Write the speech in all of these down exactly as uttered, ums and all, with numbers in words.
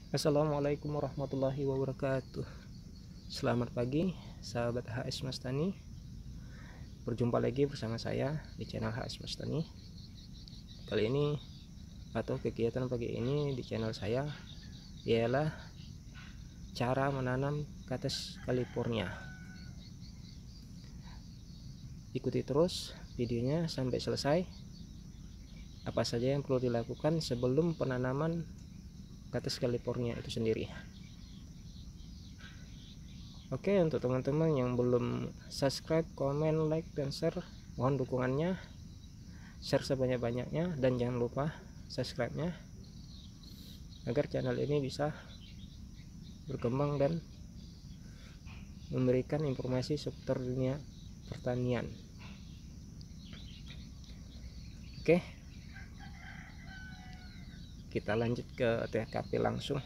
Assalamualaikum warahmatullahi wabarakatuh. Selamat pagi sahabat H S Mastani. Berjumpa lagi bersama saya di channel H S Mastani. Kali ini atau kegiatan pagi ini di channel saya ialah cara menanam Kathes California. Ikuti terus videonya sampai selesai. Apa saja yang perlu dilakukan sebelum penanaman Kathes California itu sendiri. Oke, untuk teman-teman yang belum subscribe, komen, like, dan share, mohon dukungannya. Share sebanyak-banyaknya dan jangan lupa subscribe-nya agar channel ini bisa berkembang dan memberikan informasi seputar dunia pertanian. Oke, kita lanjut ke T K P langsung.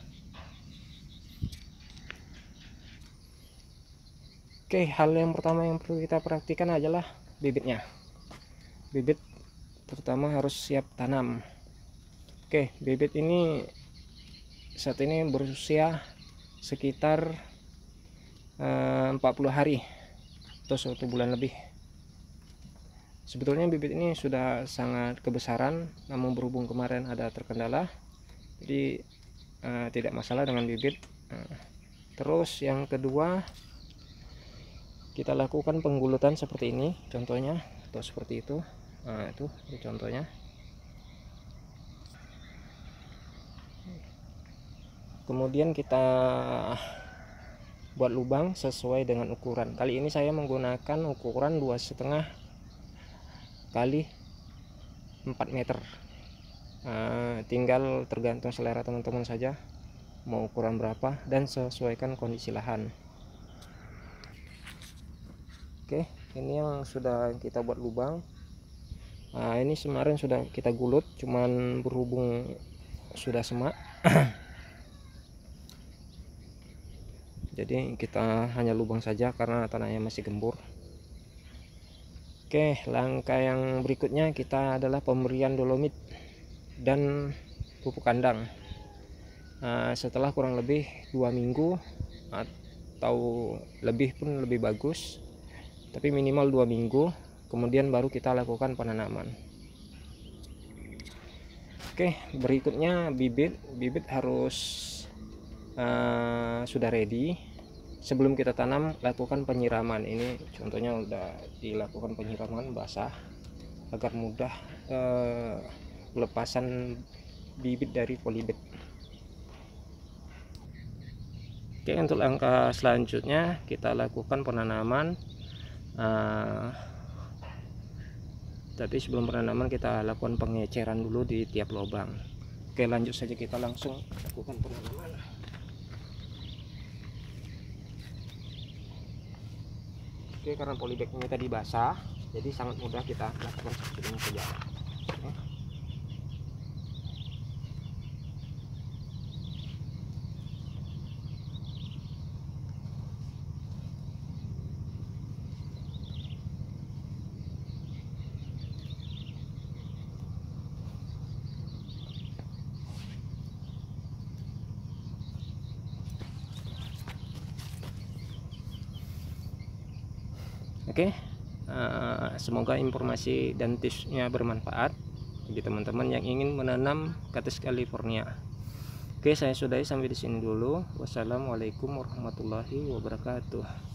Oke, hal yang pertama yang perlu kita perhatikan adalah bibitnya. Bibit pertama harus siap tanam. Oke, bibit ini saat ini berusia sekitar eh, empat puluh hari atau satu bulan lebih. Sebetulnya bibit ini sudah sangat kebesaran, namun berhubung kemarin ada terkendala, jadi eh, tidak masalah dengan bibit. Nah, terus yang kedua, kita lakukan penggulutan seperti ini contohnya, atau seperti itu. Nah, itu, itu contohnya. Kemudian kita buat lubang sesuai dengan ukuran. Kali ini saya menggunakan ukuran dua setengah kali empat meter. Nah, tinggal tergantung selera teman-teman saja mau ukuran berapa dan sesuaikan kondisi lahan. Oke, ini yang sudah kita buat lubang. Nah, ini kemarin sudah kita gulut, cuman berhubung sudah semak jadi kita hanya lubang saja karena tanahnya masih gembur. Oke, langkah yang berikutnya kita adalah pemberian dolomit dan pupuk kandang. Nah, setelah kurang lebih dua minggu atau lebih pun lebih bagus, tapi minimal dua minggu, kemudian baru kita lakukan penanaman. Oke, berikutnya bibit bibit harus uh, sudah ready. Sebelum kita tanam, lakukan penyiraman. Ini contohnya udah dilakukan penyiraman basah agar mudah eh, pelepasan bibit dari polybag. Oke, untuk langkah selanjutnya kita lakukan penanaman. Uh, tapi sebelum penanaman kita lakukan pengeceran dulu di tiap lubang. Oke, lanjut saja, kita langsung lakukan penanaman. Oke, karena polybagnya tadi basah, jadi sangat mudah kita lakukan seperti ini saja. Oke. Oke, uh, semoga informasi dan tipsnya bermanfaat bagi teman-teman yang ingin menanam Kathes California. Oke, saya sudahi sampai di sini dulu. Wassalamualaikum warahmatullahi wabarakatuh.